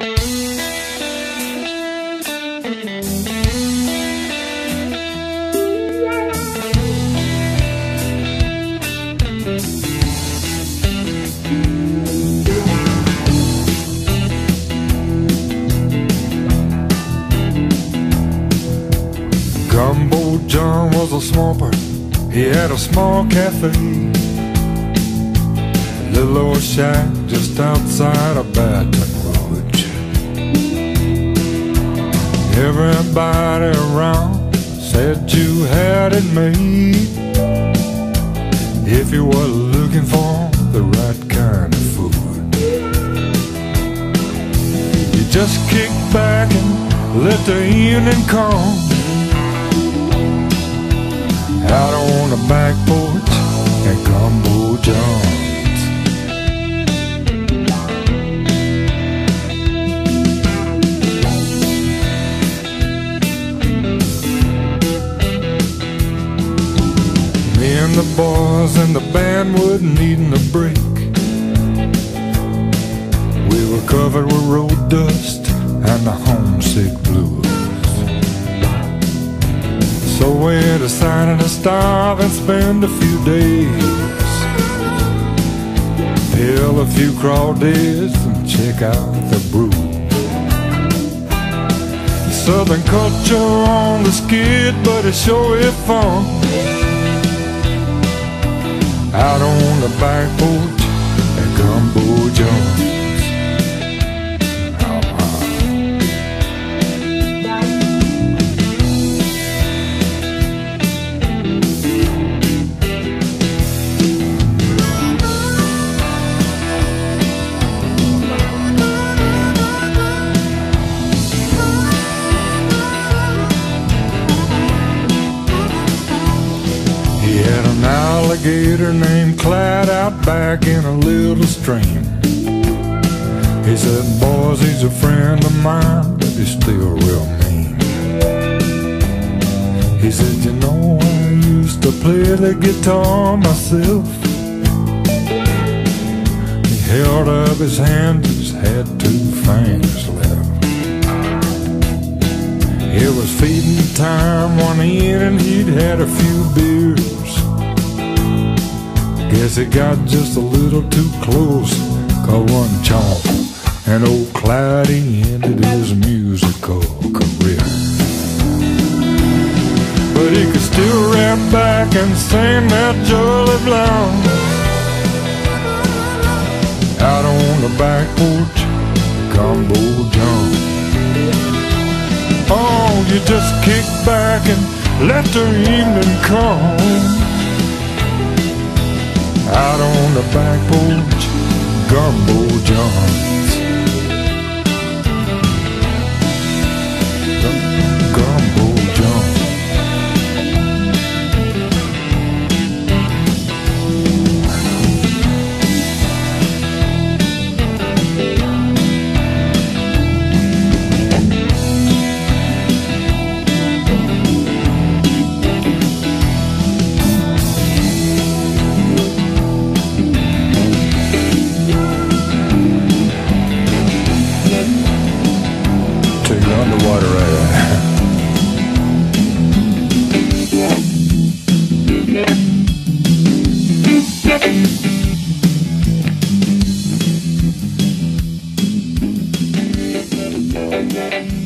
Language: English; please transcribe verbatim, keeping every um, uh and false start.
Gumbo John was a swamper. He had a small cafe, a little old shack just outside of Baton Rouge. Everybody around said you had it made if you were looking for the right kind of food. You just kick back and let the evening come out on the back porch at Gumbo John's. Me and the boys and the band wasn't needing a break. We were covered with road dust and the homesick blues. So we decided to stop and spend a few days, peel a few crawdads and check out the brew. Southern culture on the skid, but it sure is fun out on the back porch at Gumbo John's. He had an alligator named Clyde out back in a little stream. He said, boys, he's a friend of mine, but he's still real mean. He said, you know, I used to play the guitar myself. He held up his hand, just had two fingers left. It was feeding time one evening, he'd had a few beers. Guess it got just a little too close, caught one chomp, and old Clyde ended his musical career. But he could still rap back and sing that jolly blonde out on the back porch, Gumbo John. Oh, you just kick back and let the evening come out on the back porch, Gumbo John's. Gumbo John's. Underwater right there.